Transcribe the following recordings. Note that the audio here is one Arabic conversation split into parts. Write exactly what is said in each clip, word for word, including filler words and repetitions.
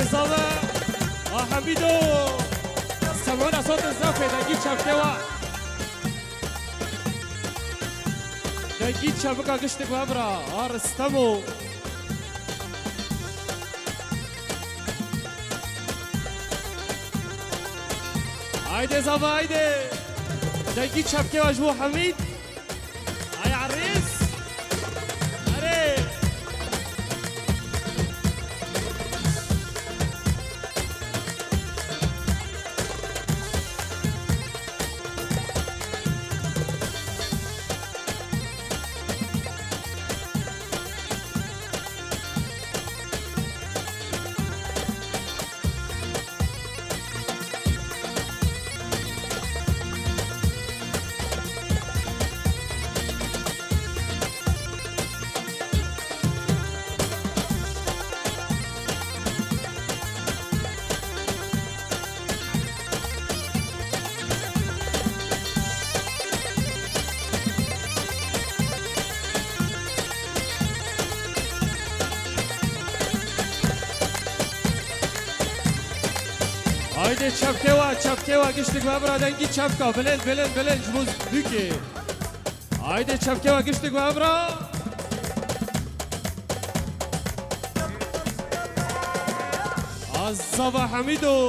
صابة آه حميدو سمعونا صوت الزفة دقيت شبكوا دقيت شبكة قشتك وابرا آه رستمو هايدي صابة هايدي دقيت شبكوا جبو حميد هاي عريس هري هایده چپکه و چپکه و گشتک و ابرا دنگی چپکه بلند بلند بلند جبوز بکی هایده چپکه و گشتک و ابرا الزبا حمیدو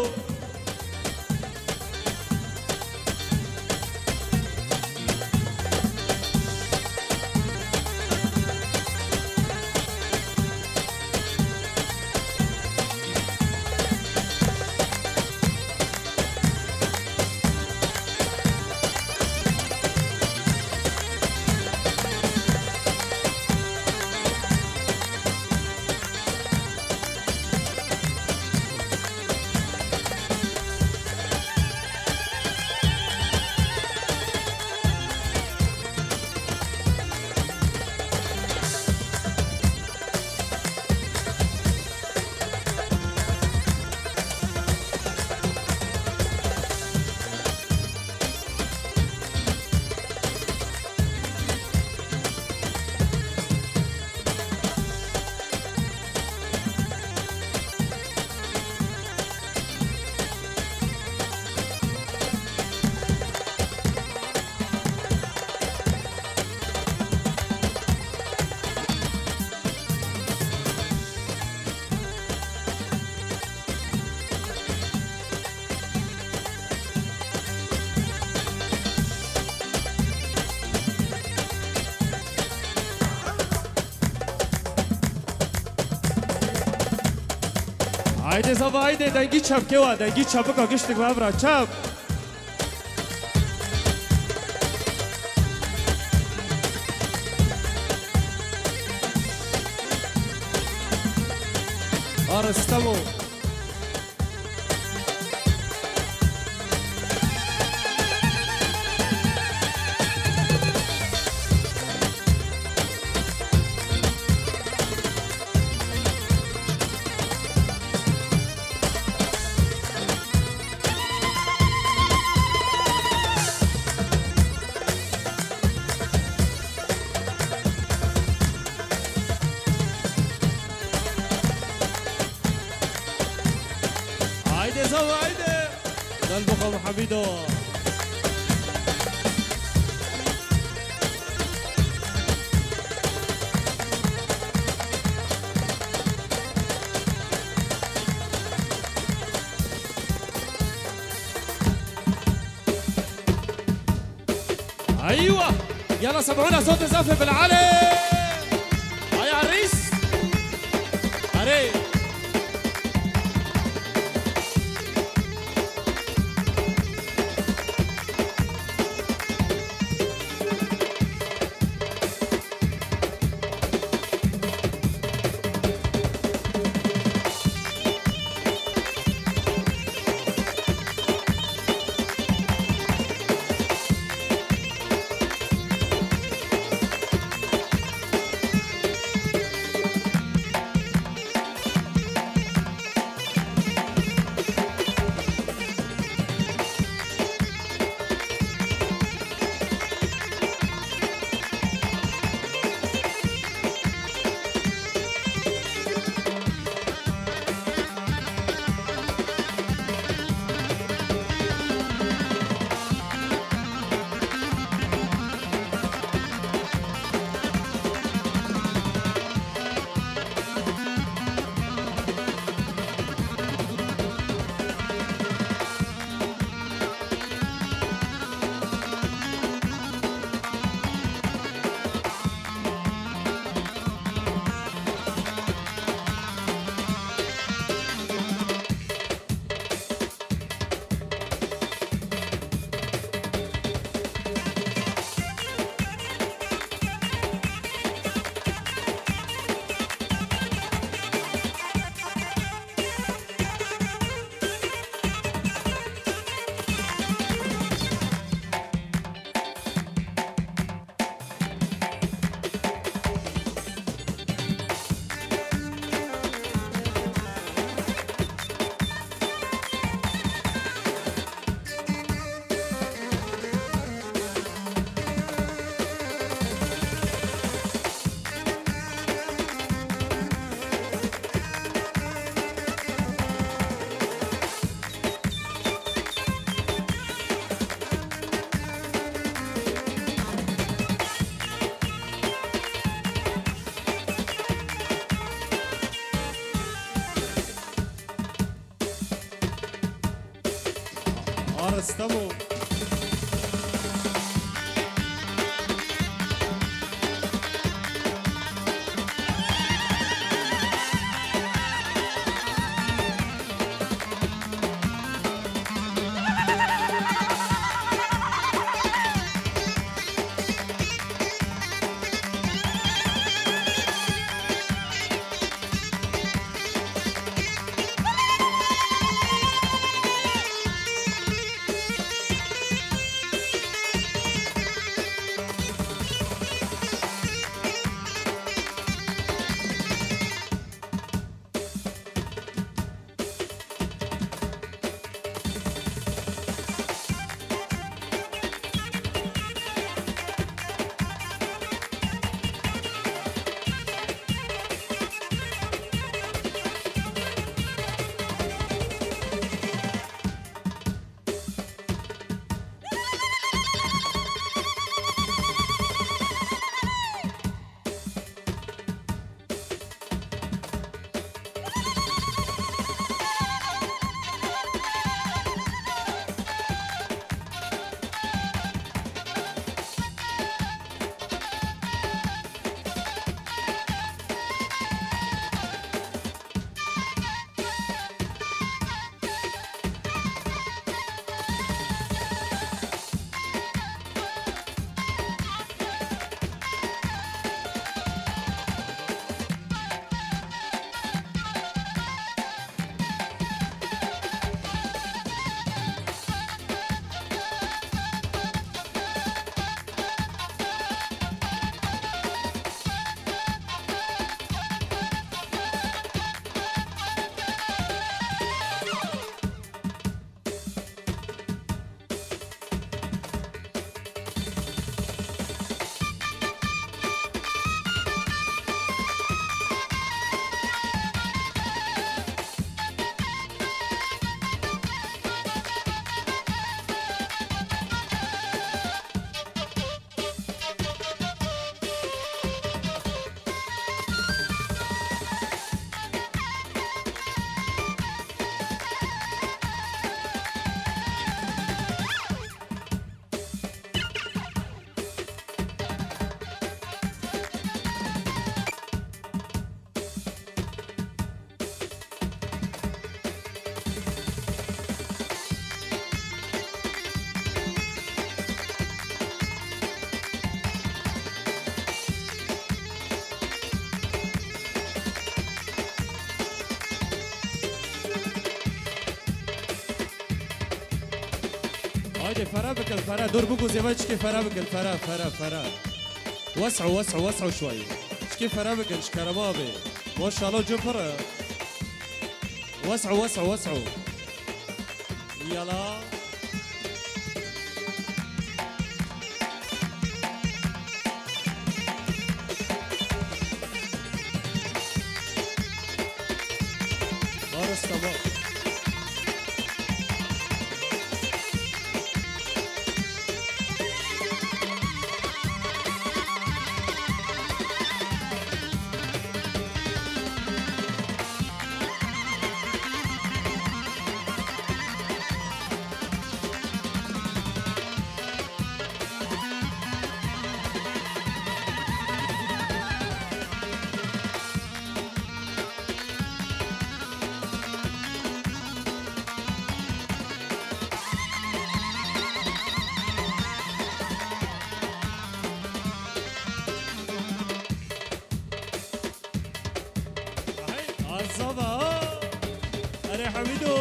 هایده زبا هایده دنگی چپکه و دنگی چپکه گشتک و ابرا چپ آرستمو زوا هايده قلبك ابو حميدو ايوه يلا سمعونا صوت الزفه بالعالي هاي عريس هري رستمو هايدي فرا بك الفرا دور بوكو زي ما تشكي فرا بك الفرا فرا فرا وسعوا وسعوا وسعوا شوي تشكي فرا بك شكرمابي ما شاء الله جبرة وسعوا وسعوا وسعوا يلا ارستمو الصبا أنا حميدو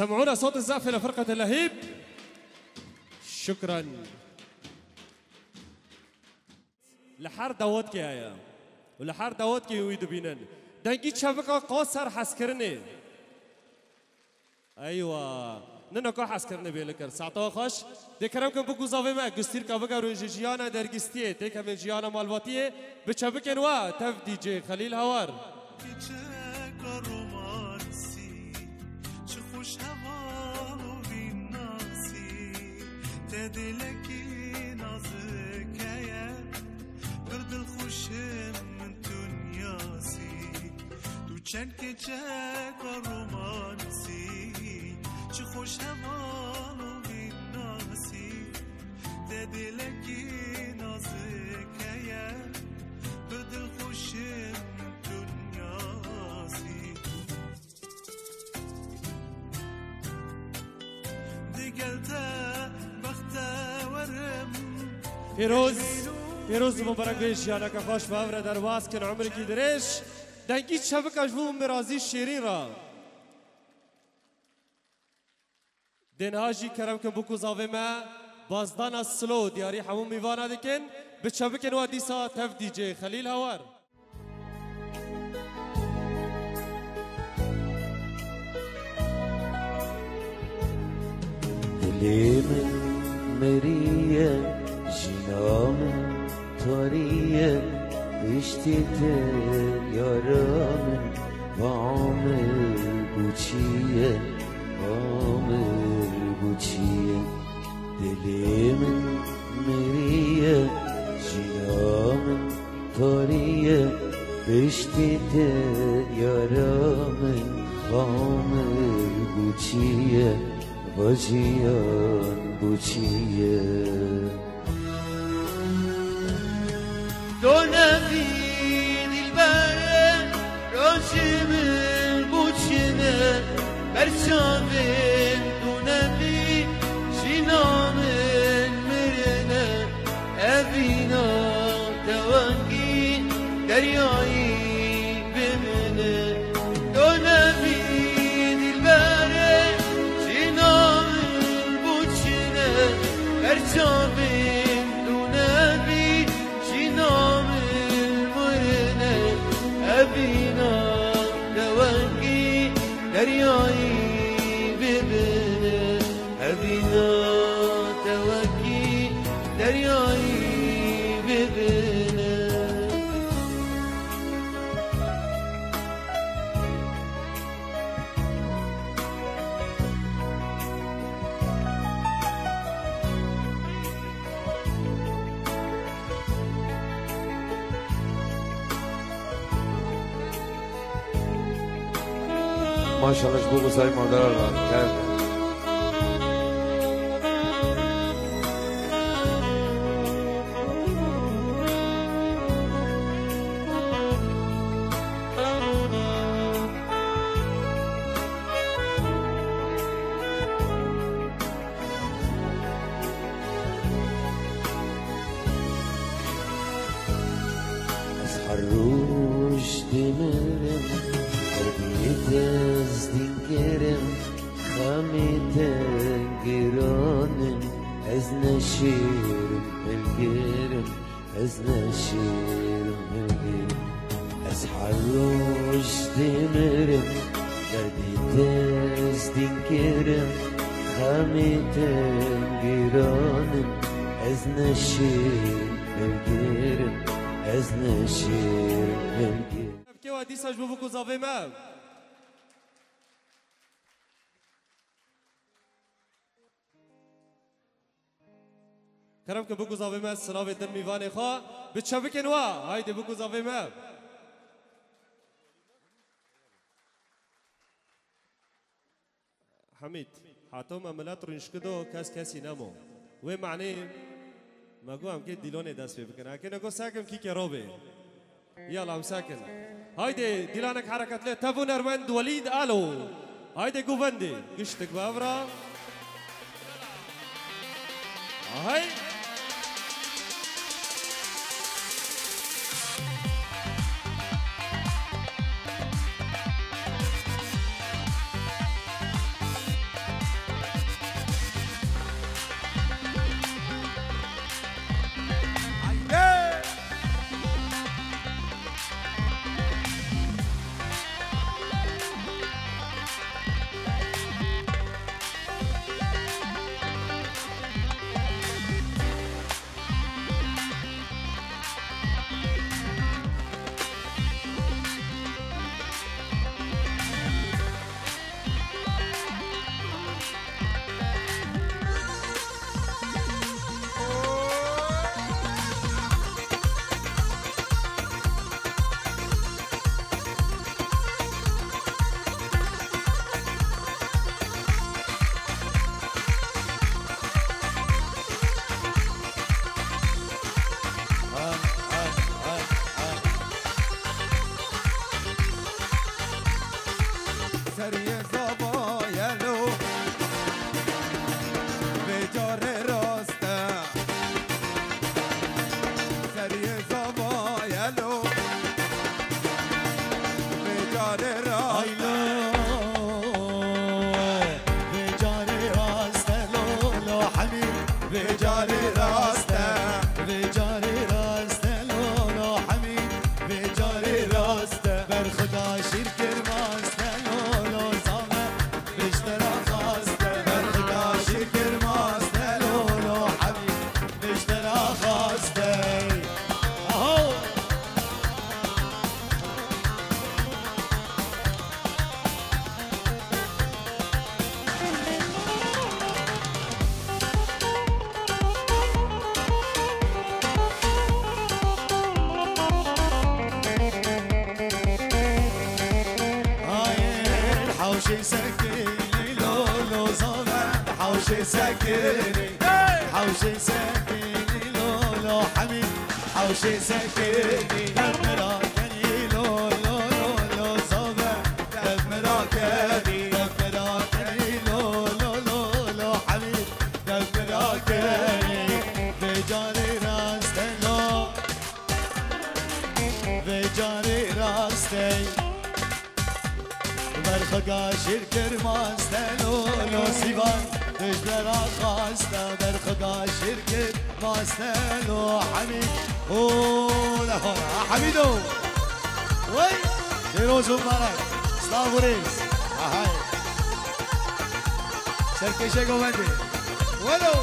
سمعونا صوت الزعف لفرقة اللهيب. شكرا لحر داود کی آیا و لحر داود کی ویدو بینن دنگی چبکا قاصر حس کرنه ایوه نه که حس کرنه بیل کر ساعتا خوش دکرم که بگو زاوی ما گستیر که بگو روی جیانا درگستیه تک همین جیانا مالواتیه به چبکن وا تف دی جی خلیل هوار چند که چک و رومانسی چه خوش همان و بیناسی ده دلکی نازکیه به دل خوشم دنیاسی دیگل تا بخت ورم پیروز پیروز مبارک بیش یانا که خوش باور در واس کن عمری کی درش دنگی شبکش بو مرازی شیرین را دنهاجی کرم که بکو زاوه ما بازدان از سلو دیاری همون میوانا دکن به شبکن و دیسا تف دی جی خلیل هوار دلی من مریه جنام تاریه اشتیت یارم و عامر بوچیه عامر بوچیه دلی من مریه جنام تاریه اشتیت یارم و عامر بوچیه و جیان بوچیه دو نبی دلبره راجم بوچینه برچاوین دو نبی جینام مرنه اوینا دوانگی دریایی بمنه دو نبی دلبره جینام بوچینه برچاوین دو نبی أبينا دوانقي درياي ببنه أبينا دوانقي درياي ببنه ماشاءالله بگو سای مادر رو کرد از هر روش دیمرم از دیگرم خمیت گرانم از نشیرم بلگرم از نشیرم بلگرم از هر روش دیمرم گردیت از دیگرم خمیت گرانم از نشیرم بلگرم از نشیرم بلگرم که و دیساش بو بکو زاوه ما کرم که بگو زاوه ما سلاوه دن میوان خواه به چبکن وا هایده بگو زاوه ما حمید حاتم عملات رنش کدو کس کسی نمو و معنی مگو هم که دیلونه دست بکنه اکنه گو ساکم کی که رو به يلا مساكن هايدي ديلانك حركة له تابو نرمند وليد الو هايدي جوفندي قشتك بابرا هاي به جاری راسته به جاری راسته لولو حمید به جاری راسته بر خدا شیر کرماسته لولو زامه بیشتر خواسته بر خدا شیر کرماسته لولو حمید بیشتر خواسته آهو حوشي سكيني لولو زمان حوشي سكيني حوشي سكيني لولو حميد حوشي سكيني دمراكني لولو لولو زمان دمراكني دمراكني لولو لولو حميد دمراكني بجاني راستي لو بجاني راستي برخگاه شیر ماسته لولو سیوان دجلر خواسته برخگاه شیر ماسته لو حمید او لهون حمیدو وی دیروز مبارک سلاوریز آهای سرکشه گوندی ولو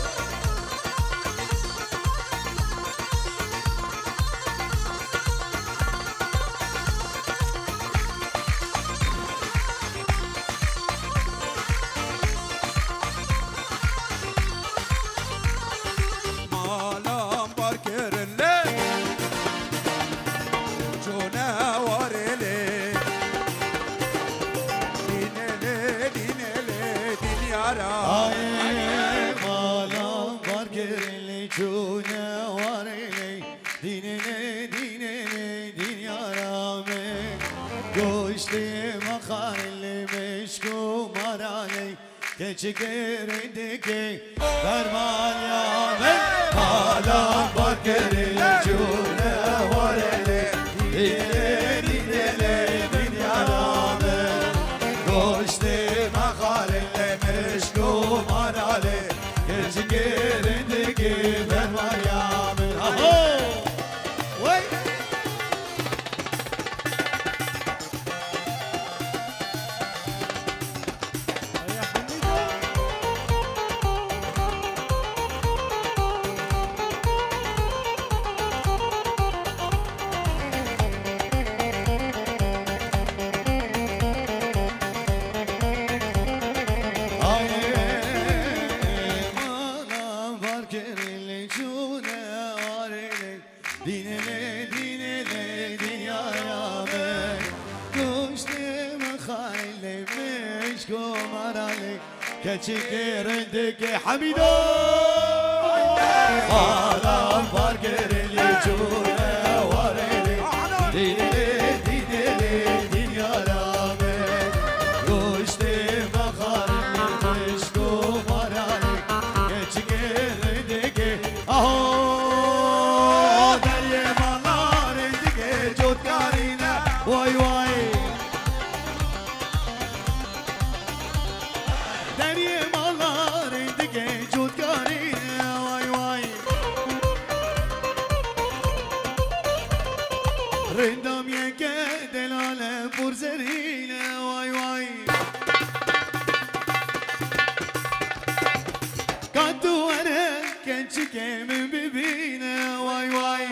چگرندگی فرمان یامه حالا با گری جونه وارلی دیده دیده دنیا رامه گوشت مخارل مشکو مارالی چگرندگی فرمان یامه آهو وی چگرندگی حمیدو حالا بارگرلی جونه وارلی دیده دیده دنیا رامه گوشت بخارلی مشکو مارالی چگرندگی آهو دریه مالارندگی جودکارینه وای وای رندم یک دلال پرزرینه وای وای کاتواره کنچی که من ببینه وای وای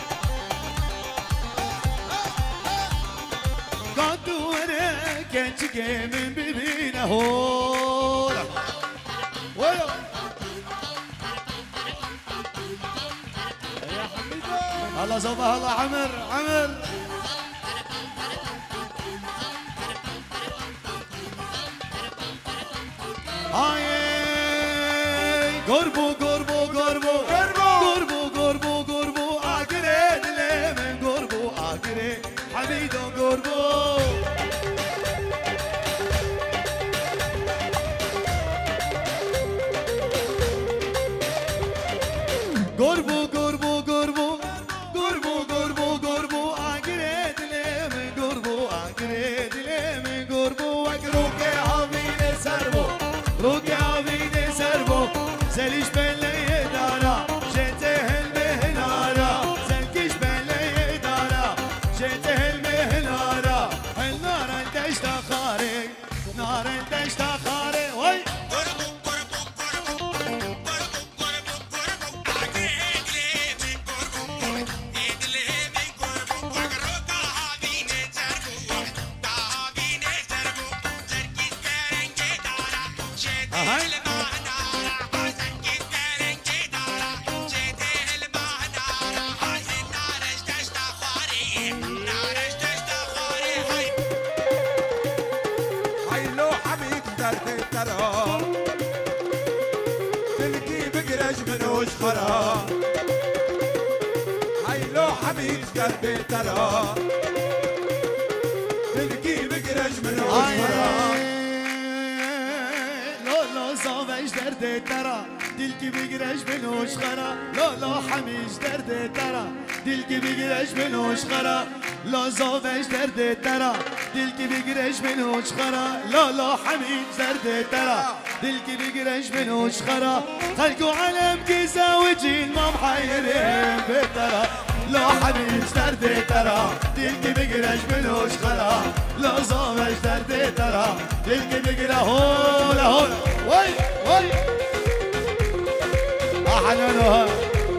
کاتواره کنچی که من ببینه هولا ویا الله صباح الله عمر عمر هاي قربو قربو قربو قربو قربو قربو اقري دلمن قربو اقري حميدو قربو قربو قربو قربو قربو قربو قربو اقري دلمن قربو اقري دلمن قربو اقروك عظيم سربو روك عظيم سربو زليش بلي بقرش منوش خرا هاي لو حميد قلبي ترى تلقي بقرش منوش خرا لو لو صافش درد ترى دلكي بقرش منوش خرا لو لو حميش درد ترى دلكي بقرش منوش خرا لو صافش درد ترى دلكي بقرش منوش خرا لو لو حميش درد ترى دلكي بقرش منوش خرا خلقوا علم كيسا وجيل ما محيرين بترى لو حميش درد ترى دلكي بقرش منوش خرا لو صافش درد ترى دلكي بقرش هولا هولا وي وي أحلى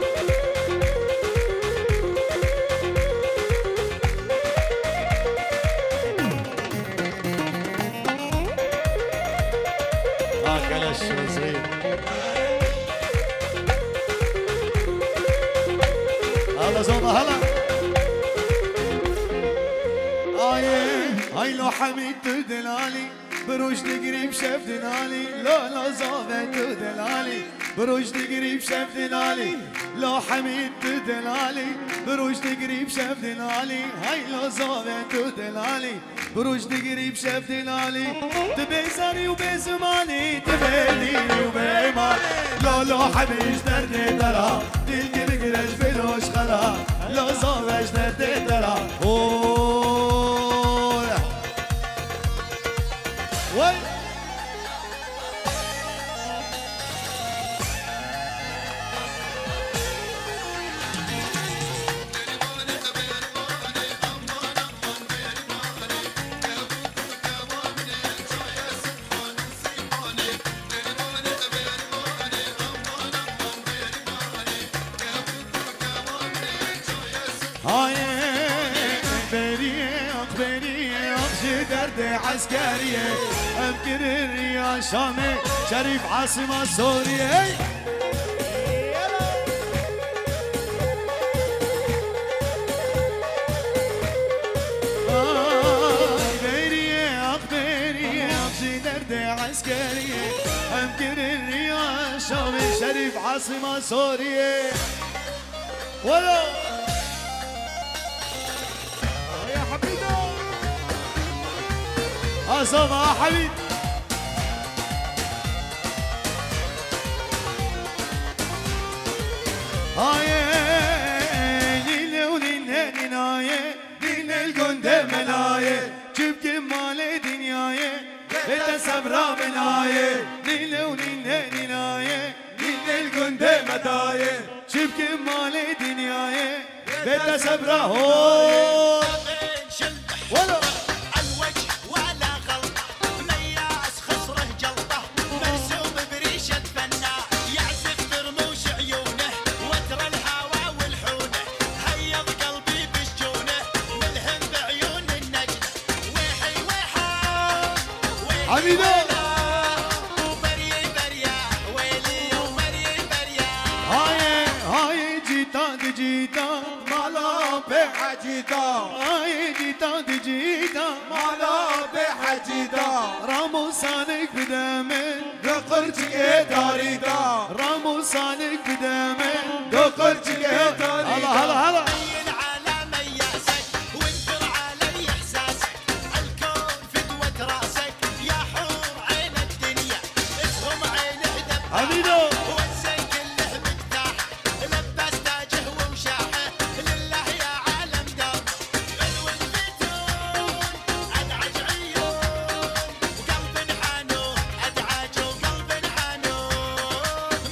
هلا زوما هلا آيه هاي لو حميد دلالي بروش قريب شاف دلالي لا لا زابت دلالي بروش قريب شاف دلالي لو حميد دلالي بروش قريب شاف دلالي هاي لو زابت دلالي بروش قريب شاف دلالي تبيزاري وبزماني تبيني وبيماني لو لو حميد درد ترى دلكي بقرش بلوش خرا لو زابش درد ترى وي هاي بريق بريق درد عسكرية أفكر الريا شامي شريف عاصمة سوريا بريق بريق درد عسكرية أفكر الريا شامي شريف عاصمة سوريا ولو يا حبيبي أصبع حبيب هاي ليلة وليلة نناية ليلة الجندة مناية جيب كمال دنياية ليلة سبرا مناية ليلة وليلة نناية ليلة الجندة مداية جيب كمال دنياية ليلة سبرا هو ولو حميدو هاي هاي جيتا دي جيتا مالا بحجيتا هاي جيتا دي جيتا مالا بحجيتا رامو سانك بدمن دقرتك اداريدا رامو سانك بدمن دقرتك اداريدا هلا هلا هلا حميدو وزن كله مفتاح لبس تاجه ووشاحه لله يا عالم دام علو البتون ادعج عيون وقلب حنون ادعج وقلب حنون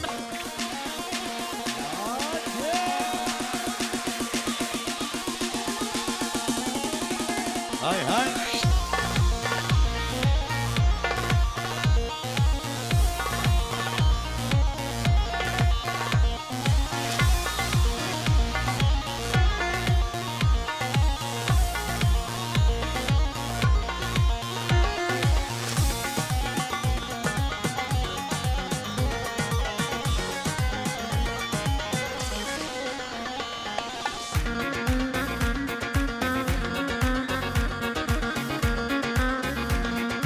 هاي هاي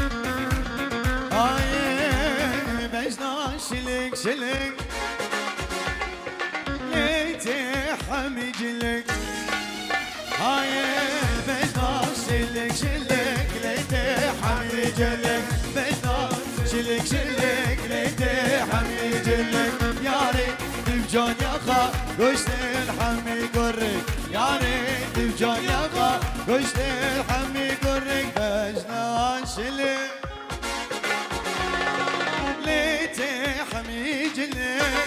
شلك شلك حمي جلك هاي بجنان شلك شلك ليتي حمي جلك بجنان شلك شلك ليتي حمي جلك يا ريت بجان يا خا قشت الحمي قرك يا ريت بجان يا خا قشت الحمي قرك بجنان شلك ليتي حمي جلك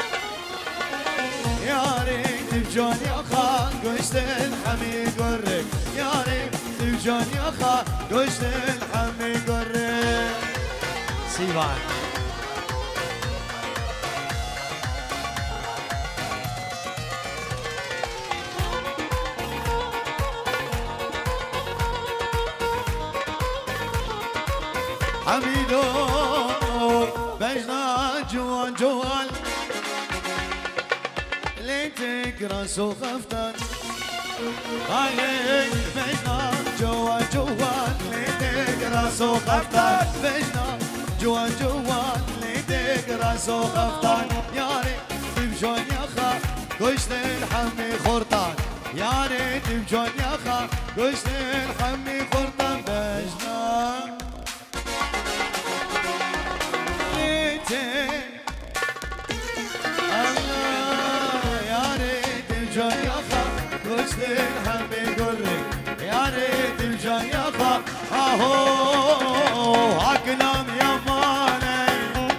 يا ريت بجان يا خا قشت الحمي قرك يا ريت بجان يا خا قشت الحمي قرك سيبان حميدو بجنا جوان جوال ليتك راسو خفتان عليك بجنا جوان جوال ليتك راسو خفتان بجنا جوان جوان ليتك راسو خفتان يا ريت بجون يا خا قشت الحمي خرطان يا ريت بجون يا خا قشت الحمي خرطان بجنا الحمي قرك يا ريت بجان يا خا اهو عكنام يا ماني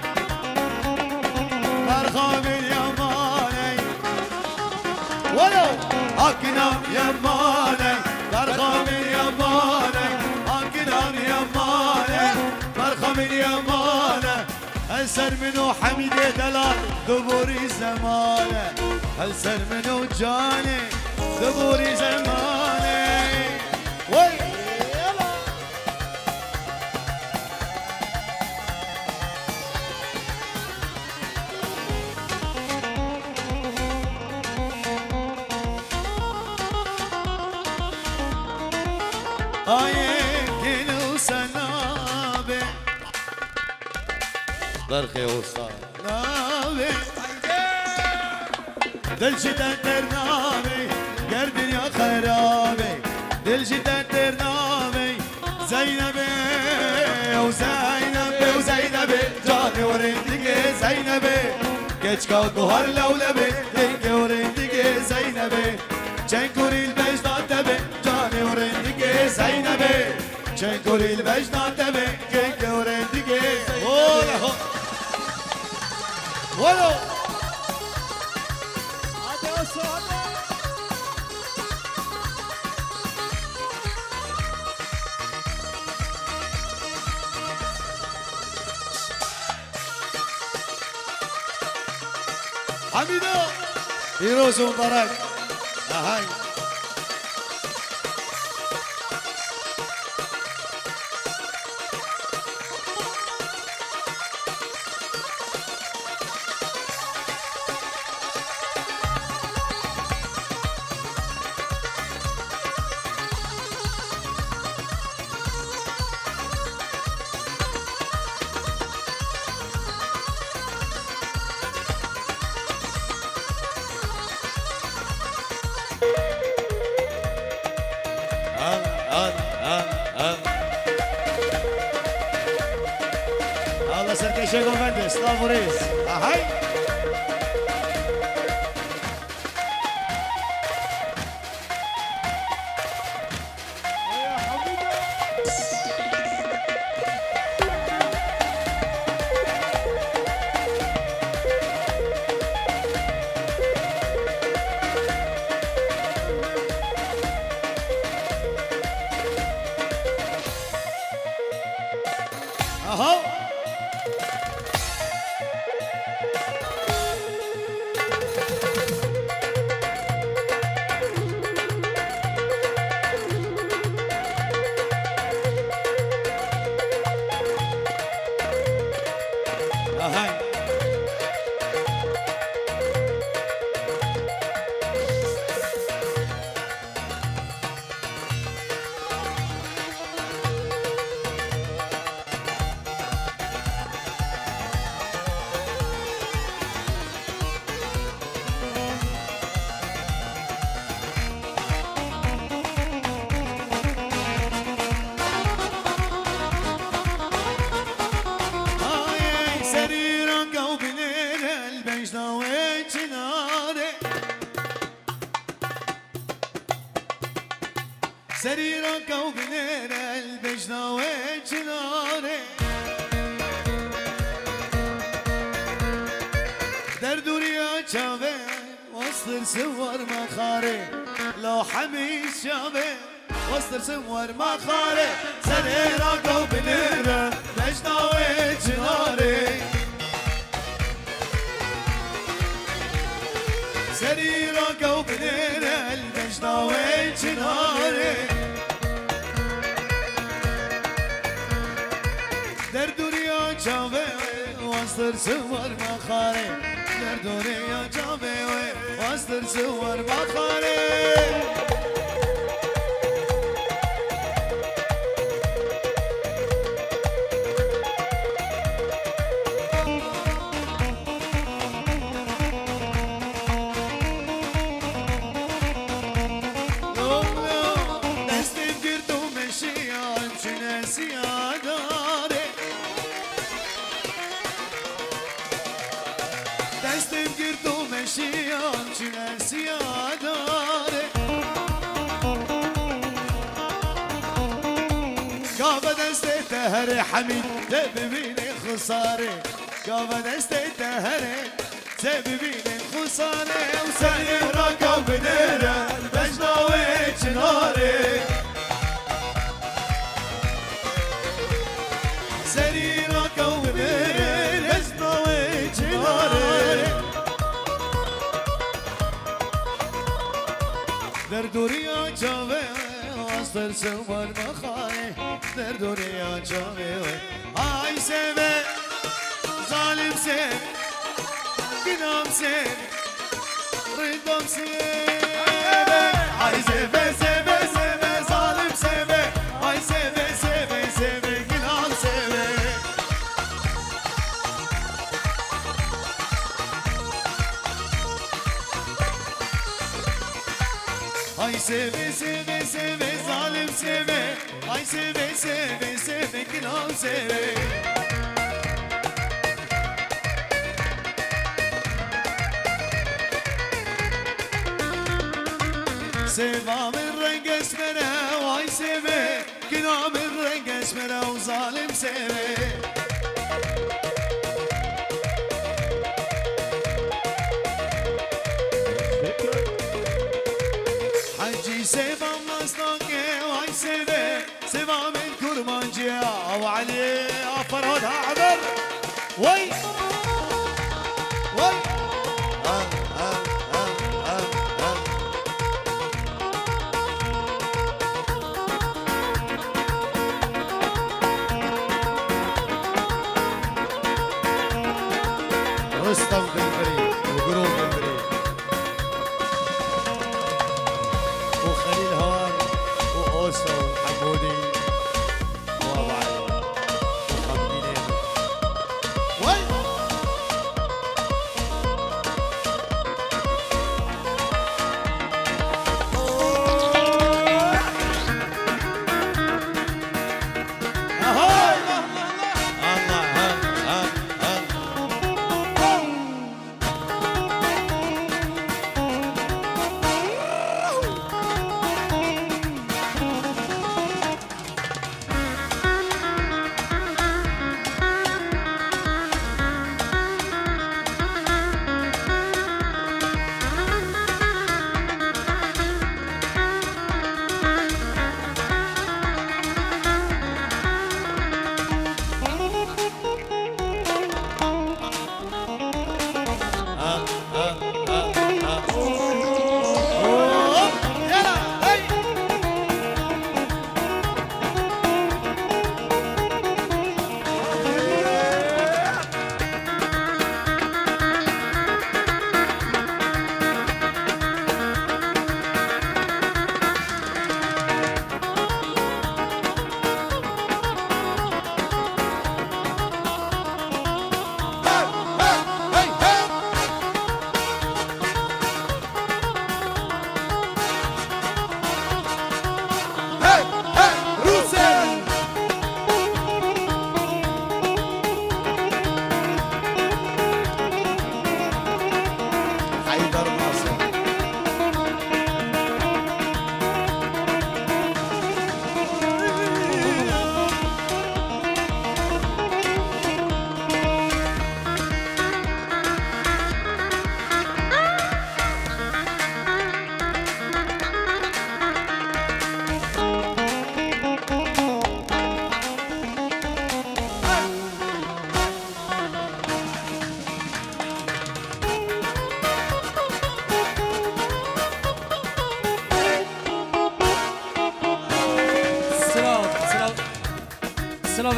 مرخام يا ماني ولو عكنام يا ماني مرخام يا ماني عكنام يا ماني مرخام يا ماني هلسر منو حميد دلال دبوري زمانه هلسر منو جاني دبوري زماني وي يلا آيه كيلو سنابي برخي وصنابي دل شدة درنامي قردن يا خرابي دل شدة درنامي زينبي وزينبي وزينبي جاني ورندقي زينبي كيشكا قهر لولبي دنقي ورندقي زينبي چنكوري البجدان تبي جاني ورندقي زينبي چنكوري البجدان تبي كنكي ورندقي ولا هو ولا حميدو فيروز مبارك هاي الله سركي شيخ مهندس طابوريس هاي اهو البجناوي جناري سريرك وبنير البجناوي جناري دردوري يا شابي وسط سور مخاري لو حمي شابي وسط سور مخاري سريرك وبنير البجناوي جناري سريرك وبنير البجناوي جناري دردوري يا شابي وسط سور مخاري دردوري يا شابي وسط سور مخاري دستم گرد و مشیان چنر سیاداره قابا دست تهر حمید ببین خساره قابا دست تهر ببین خساره و سنیم را قاب نره بجناوی چناره سری را قاب نره بجناوی چناره در دوریا جاوه واسطر سوار مخاره در دوریا جاوه آی سوه ظالم سوه گنام سوه ردام سوه آی سوه سوه سوه ظالم سوه آی سوه سوه سوه گنام سوه Ay seve seve seve zalim seve Ay seve seve seve günah seve Sevamın renk esmere Ay seve günahımın renk esmere O zalim seve حجي سيفا مصدقي واي سيفي سيفا من كرمانجي وعلي فرهد عبر وي وي آه آه آه آه آه. رستم قنبري وقروب قنبري وخليل هوان وأوسو وحمودي وأبو علي وخمينين وي أهاي الله الله الله الله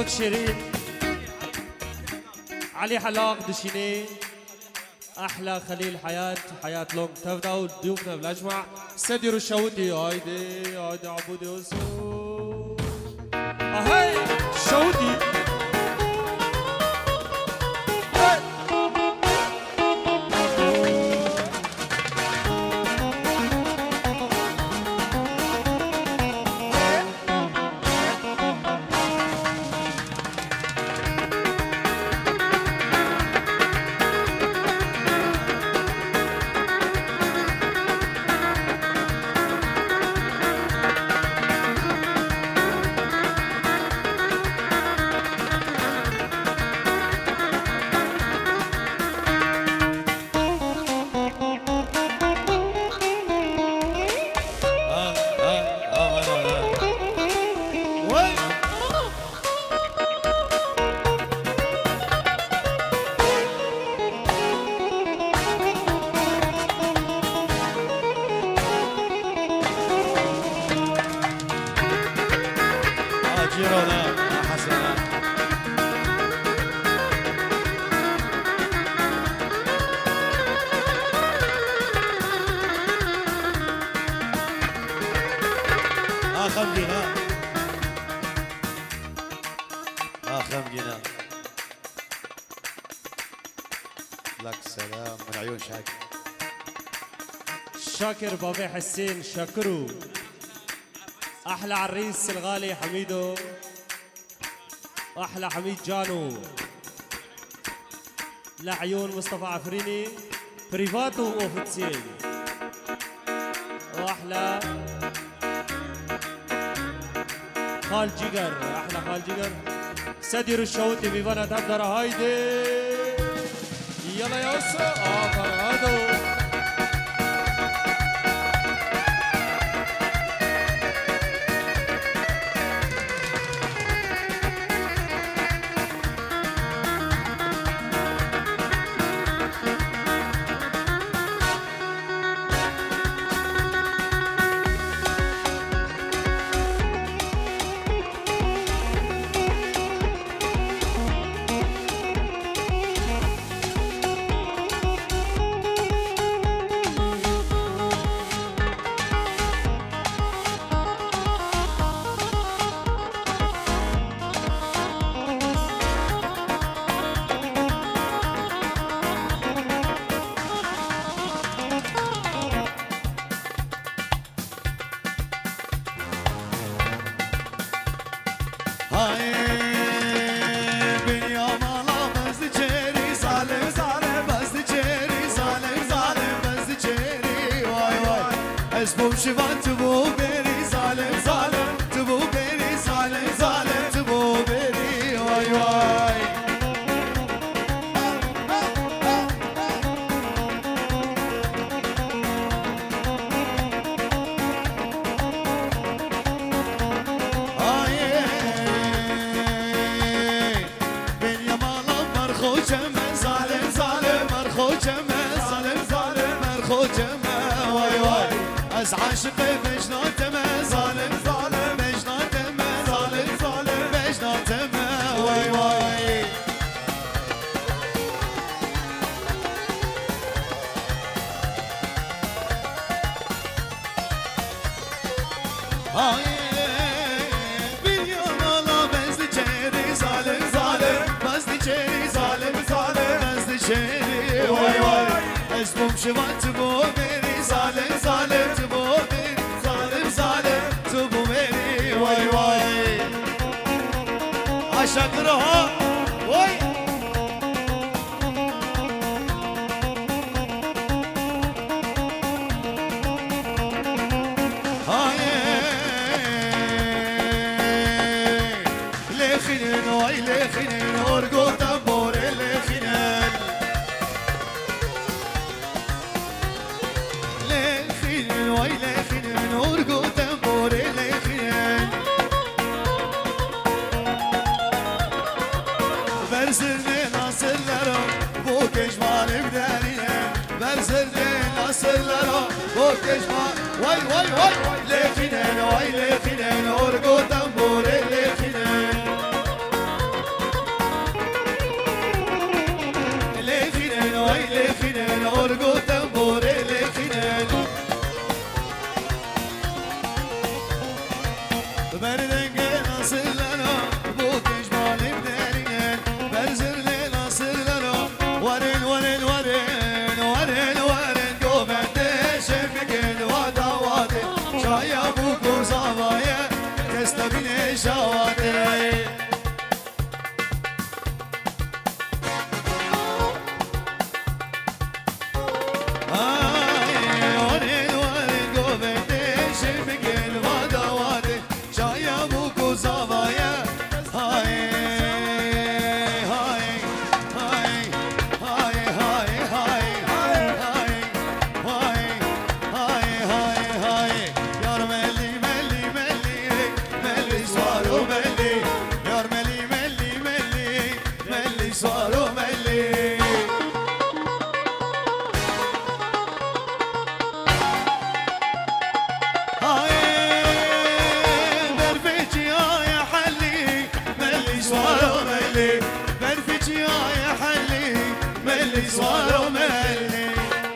صوت شيرين علي حلاق دشيني احلى خليل حياه حياه لونج تبداوا ضيوفنا بالاجمع سديروا الشوتي هايدي هايدي عبودي وسو هاي شوتي شاكر بابي حسين شكرو احلى عريس الغالي حميدو احلى حميد جانو لعيون مصطفى عفريني بريفاتو اوفيتسيل واحلى خال جيجر احلى خال جيجر سدير الشوتي بيفانا تقدر هايدي يلا يا اسره اه فرهادو شوان تبو بيري ظالم ظالم تبو بيري ظالم ظالم تبو بيري واي واي بين يا مالا مرخوجة من ظالم ظالم مرخوجة من ظالم ظالم مرخوجة من واي واي از عاشقی بجناتمه ظالم ظالم بجناتمه ظالم ظالم بجناتمه وای وای آیه bir yana bezdi çeri zalim zalim bezdi çeri zalim zalim bezdi çeri vay vay esbum şivat bu beri zalim zalim bu beri zalim zalim bu beri vay vay aşağı ha vay لخنين ورقو تنبور لخنين لخنين وي لخنين ورقو تنبور لخنين برزرني ناصرلرو بو كشمان بدارين برزرني ناصرلرو بو كشمان وي وي وي لخنين وي لخنين ورقو تنبور لخنين ملي سوار ملي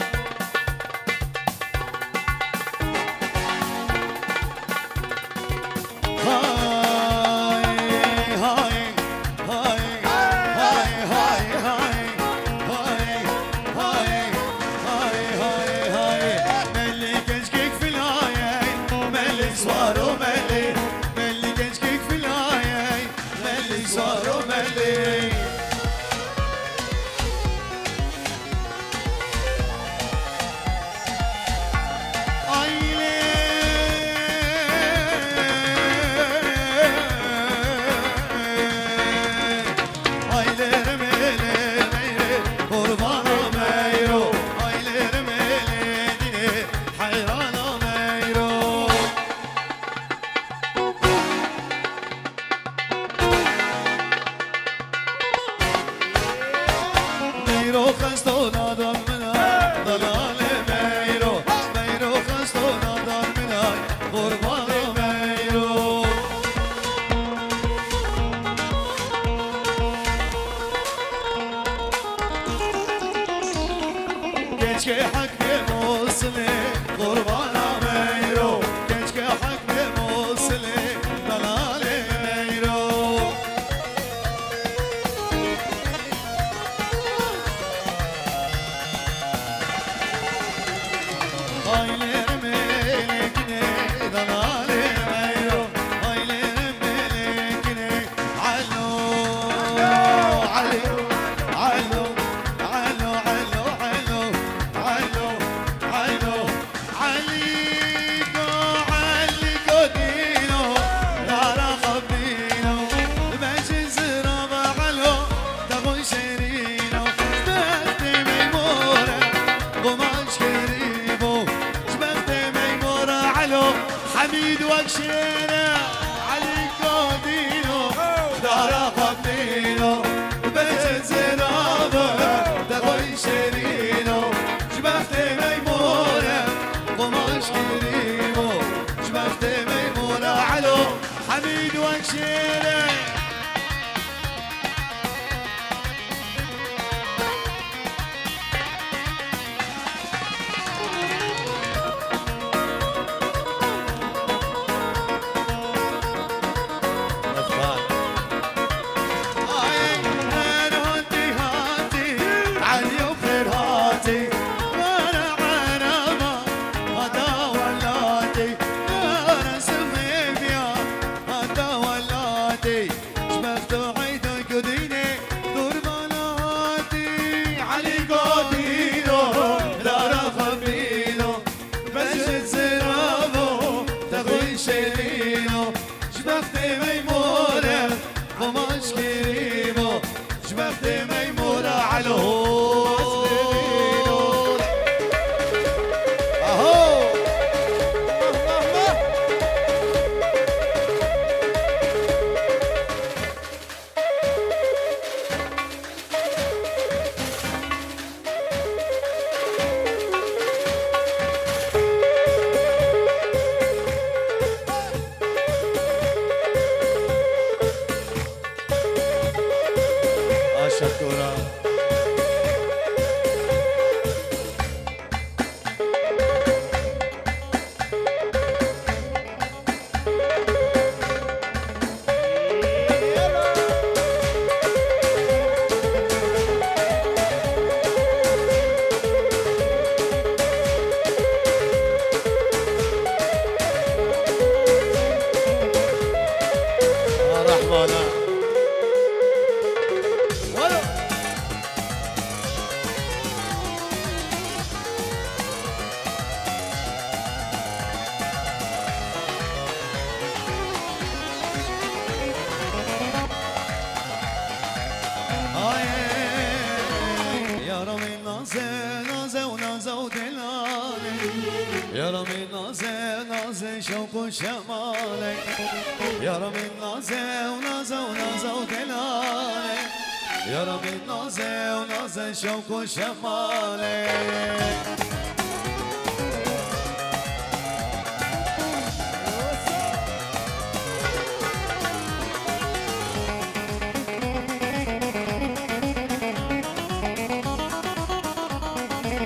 يا رامي نازه نازه شوق و شماله يا رامي نازه ونازه ونازه ودلاله يا رامي نازه ونازه شوق و شماله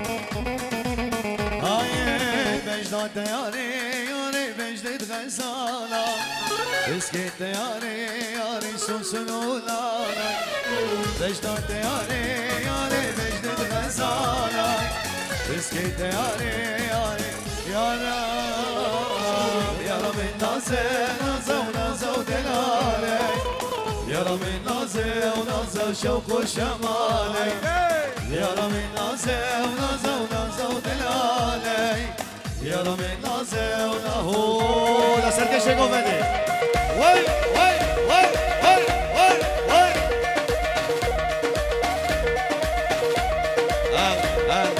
هاي بجداد ياري ياري بجداد غزالة اسكت ياري ياري سوسنولانا بجداد ياري ياري بجداد غزالة اسكت ياري ياري يا رب يا رب النازل نازل ونازل دلالي يا رب النازل ونازل شوق وشمالي يا رب النازل ونازل ونازل دلالي يا رب النازل ونهو لا سرقش قومدي وي وي وي وي وي وي آه آه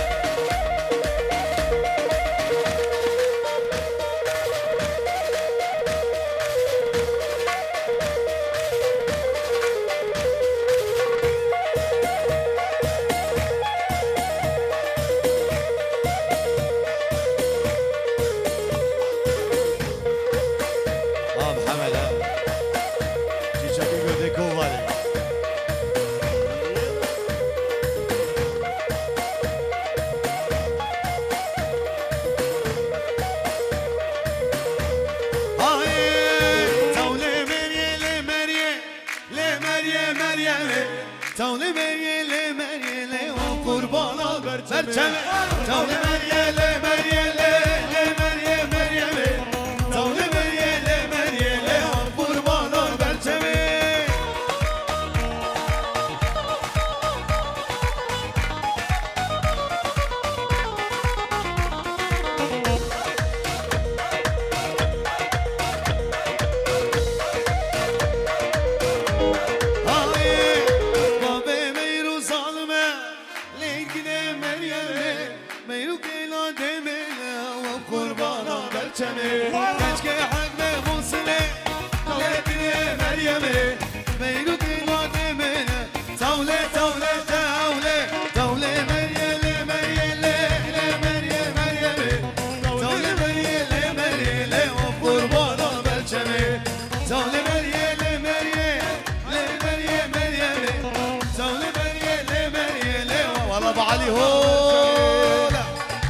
تولي مريه لي مريه لي وقربانا برچمه تولي مريه لي مريه لي لي مريه مريه لي تولي مريه لي مريه لي وقربانا برچمه علي هولا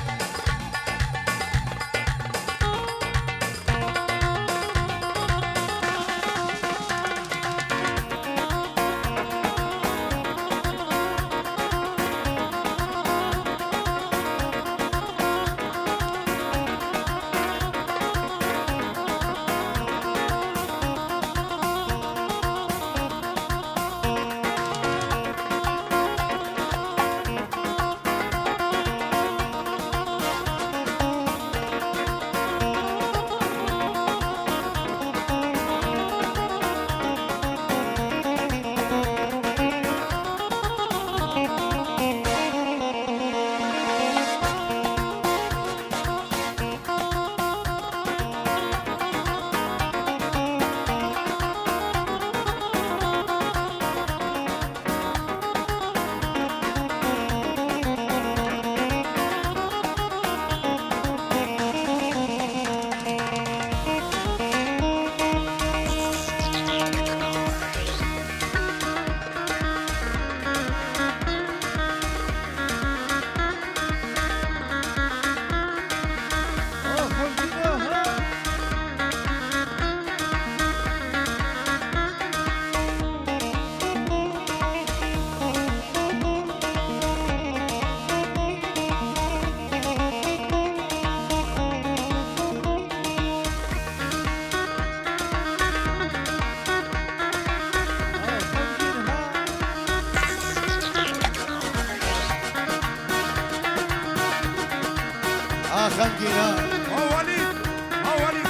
خنقنا وليد وليد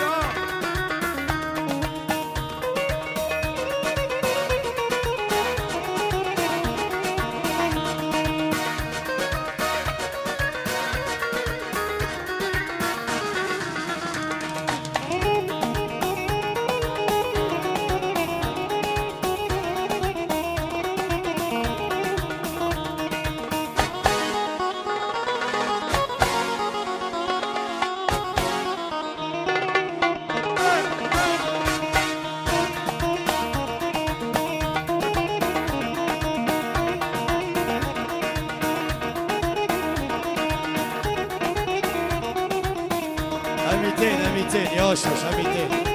ميتين ميتين يا وشوش ميتين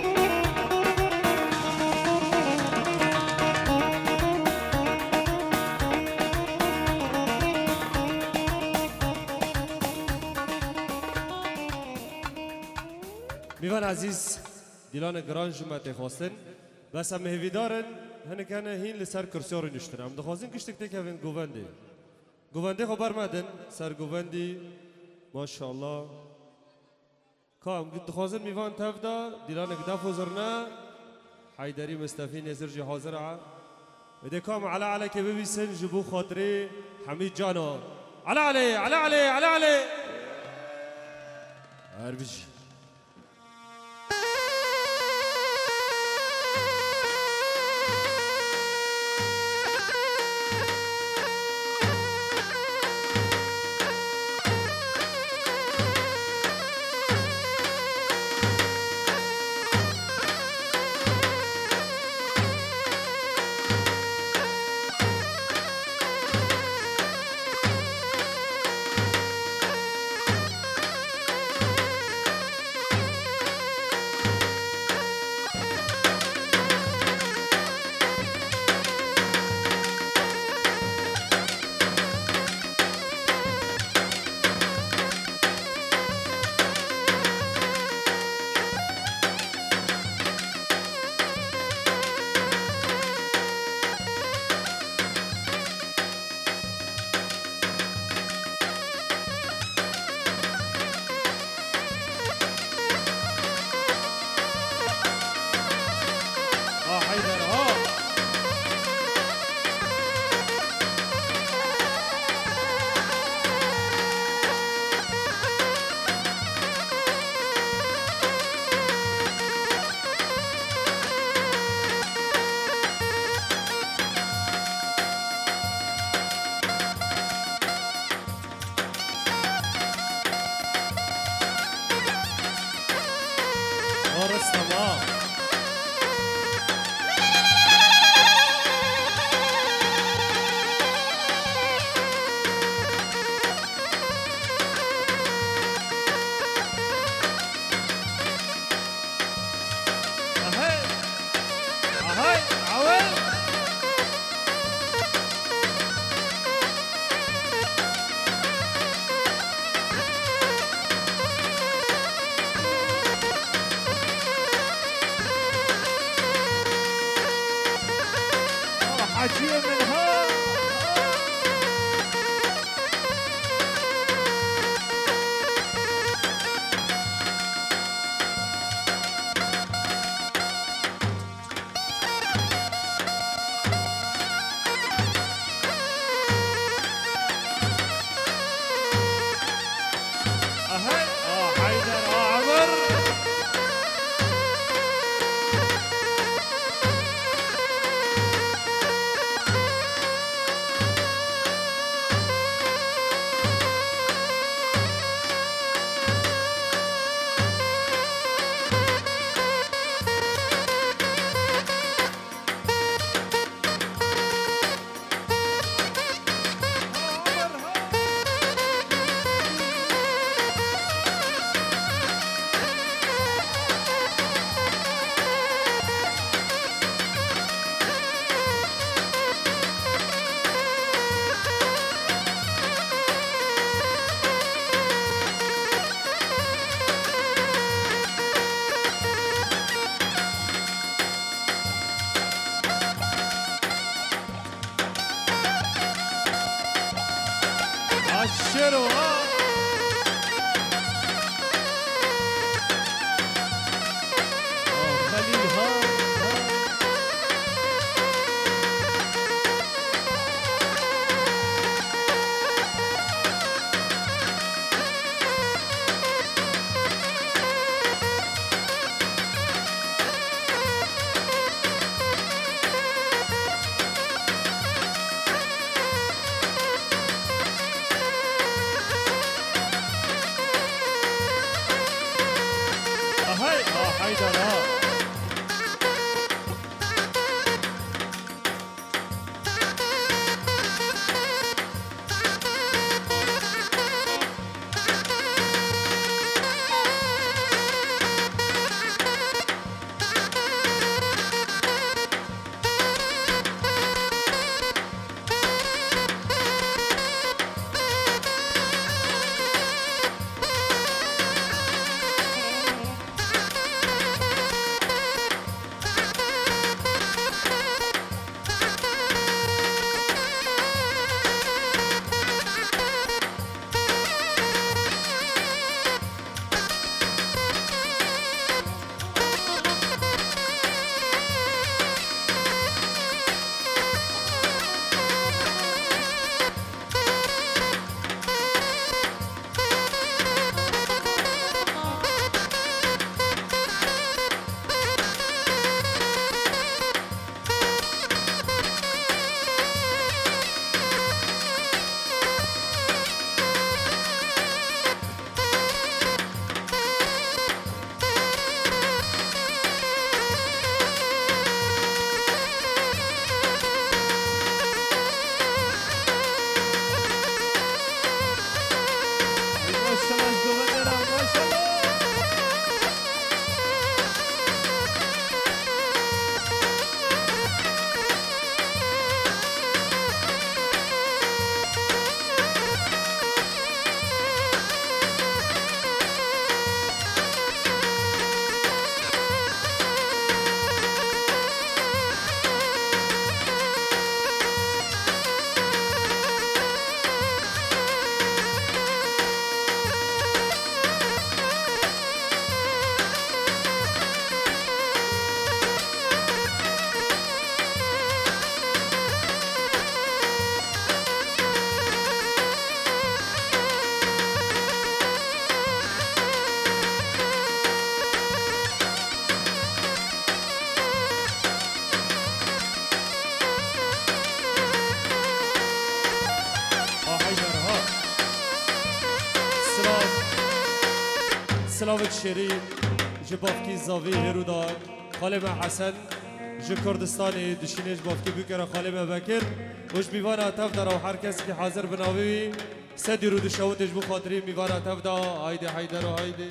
میوان عزیز دیلان گران جمعه تخواستن بس هم هیویدارن هنه کنه هین لسر کرسیار نشتن هم دخواستن کشتک تک هفین گوونده گوونده خبر مدن سر گووندی ماشاءالله کام دخواستن میوان تفدا دیلان اگداف وزرنا حیدری مستفی نزر جی حاضر ع بده کام علا علا که ببیسن جبو خاطره حمید جانا علا علی علا علی علا علی هربیجی ماشاءالله جوبندرا ماشاءالله سلاوت شیرین جبافکی زاوی هرودار خالم حسن ج کردستان دشینش بافکی بکره خالم بکر وش بیوان اتف در و هر کسی که حاضر بناوی سدی رو دشوتش بو خاطری بیوان اتف دا هایده هایده رو هایده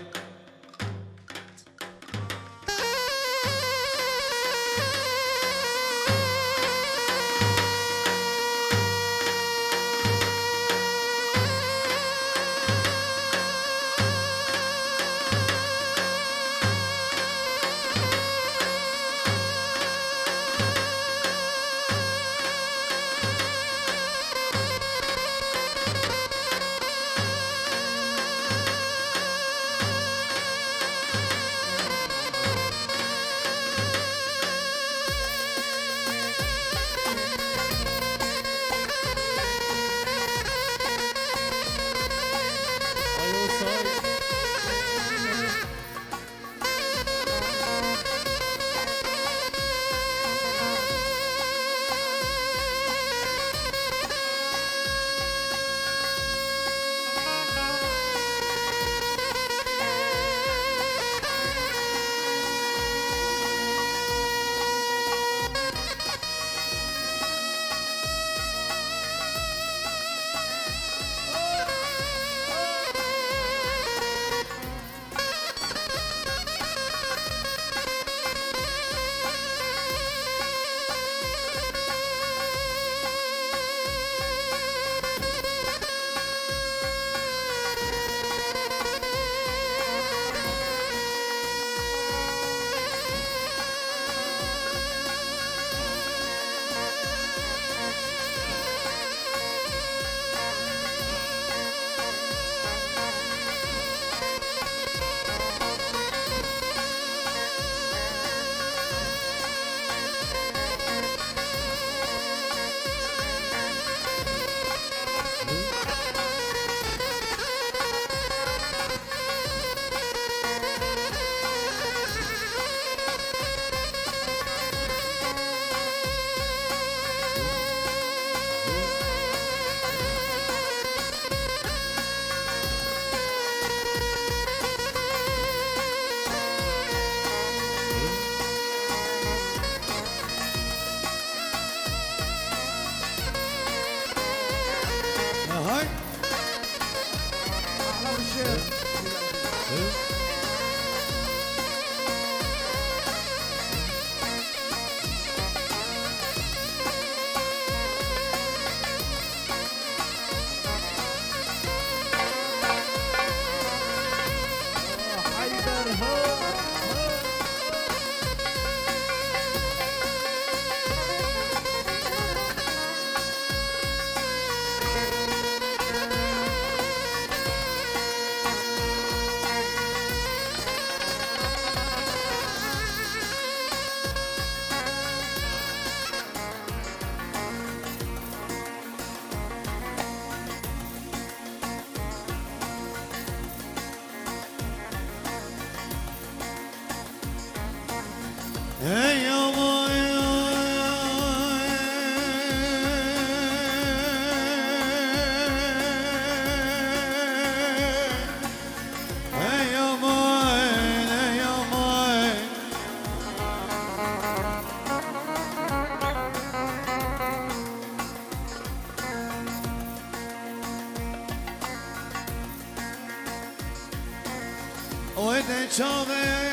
وده چاوه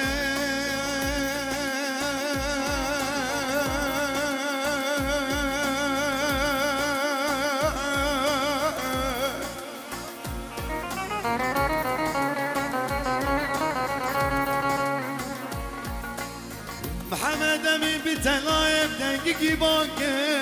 محمد امین بی تلایب دنگی باکه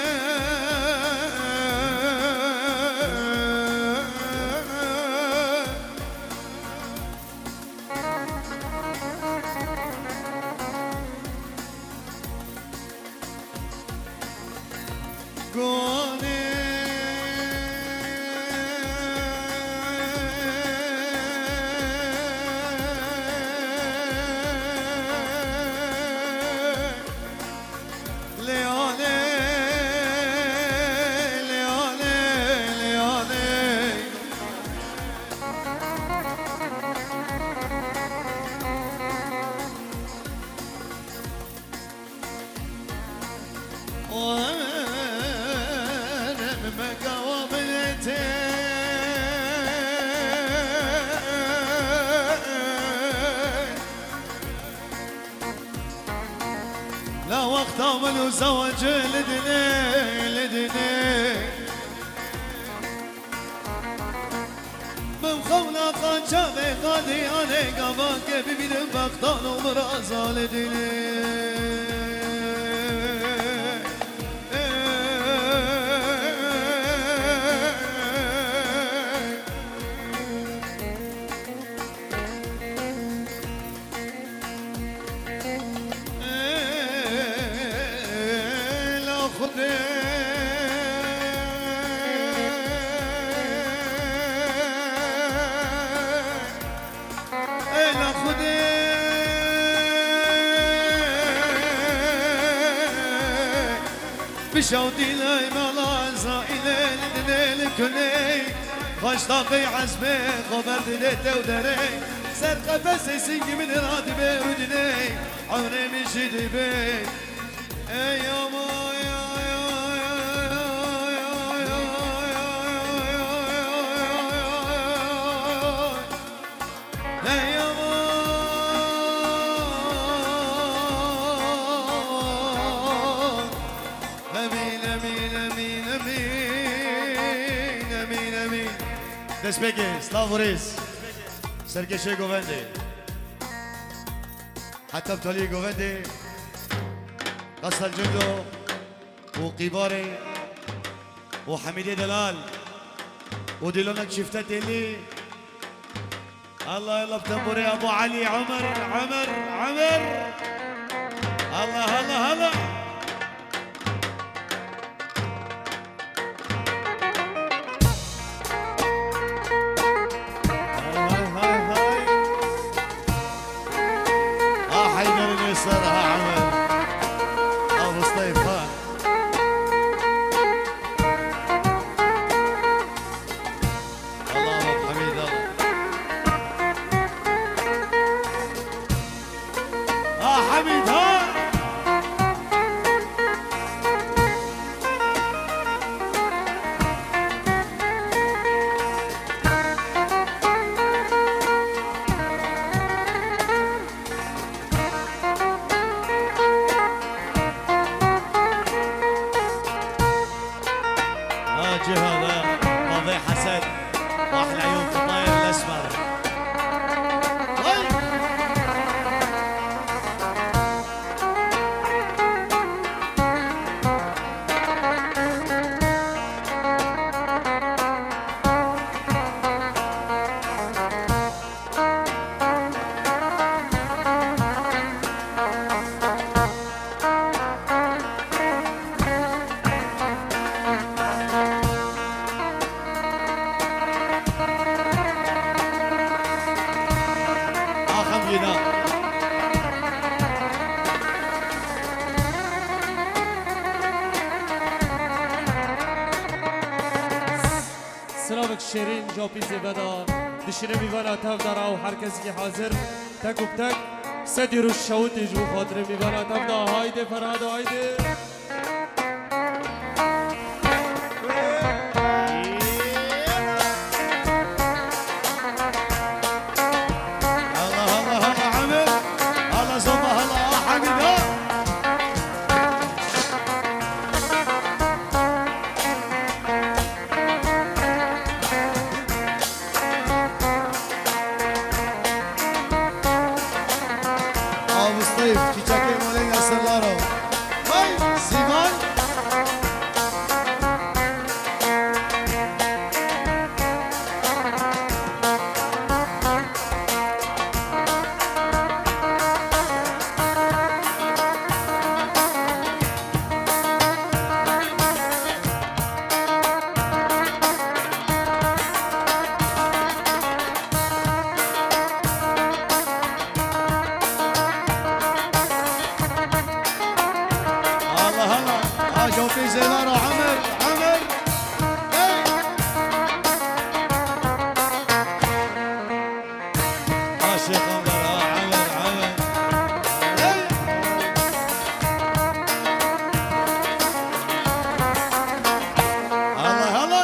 لا وقت عمل وزوج لدني لدني من خونا خان شابي قادي أنا قباك ببين بختان ومرازا لدني بشوتي لاي مالا زائلة لدني لكني خاش طاقي عزبي خبر دليت ودري سر قفصي سنج من راتبي ودني عمري مشي دبي اي ياما Despeghi, Slavoris, Sergei Govendi, حتى بتولي جوفندي غسل الجندو وقيباري وحميدي دلال وديلونك شفتت اللي الله يلا بتنبوري ابو علي عمر عمر عمر الله الله الله صراحة عمل أبو سطيف ها الله أبو حميد الله آه حميد ها هذا ماضي حسن واحلى عيون في الطاير الاسمر سلامك شیرین جا پیزی بدا دشینه میوانا تف دارا و هر کسی که حاضر تک و تک سدی رو شوتی جو خاطر میوانا تف دا هایده فرهاد هایده الله الله عاشق عمر عمر عمر الله الله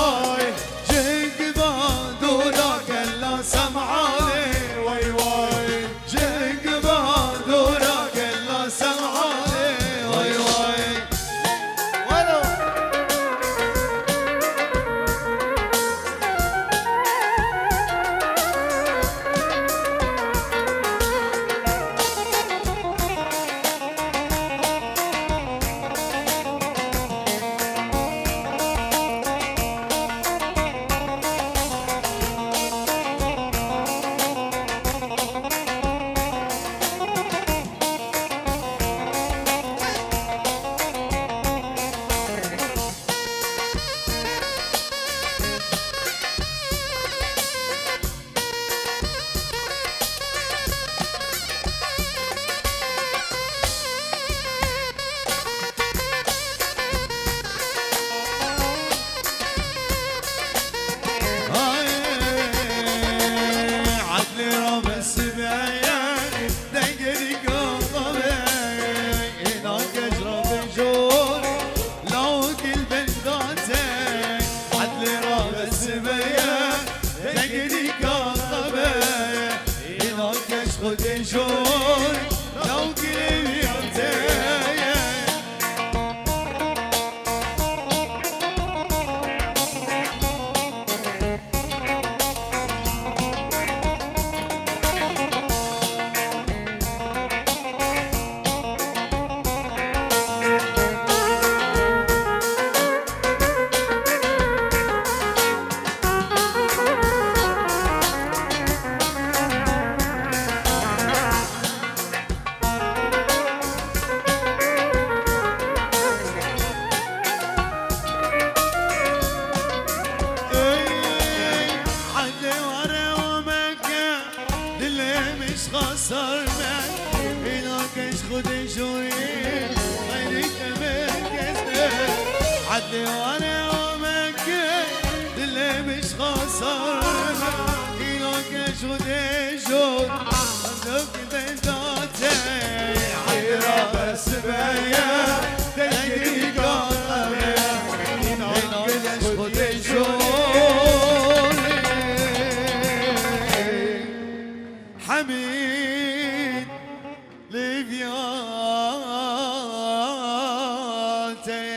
سمعاني واي واي خود جون لو قلبي خسر من ایناکش خود جوری خیلی کمه کسته عدلی وانه آمکه دل مش خسر من ایناکش خود جوری خندوک بنداته عیرا بس بیا دلگی گاهمه ایناکش خود جوری حميد لفياتي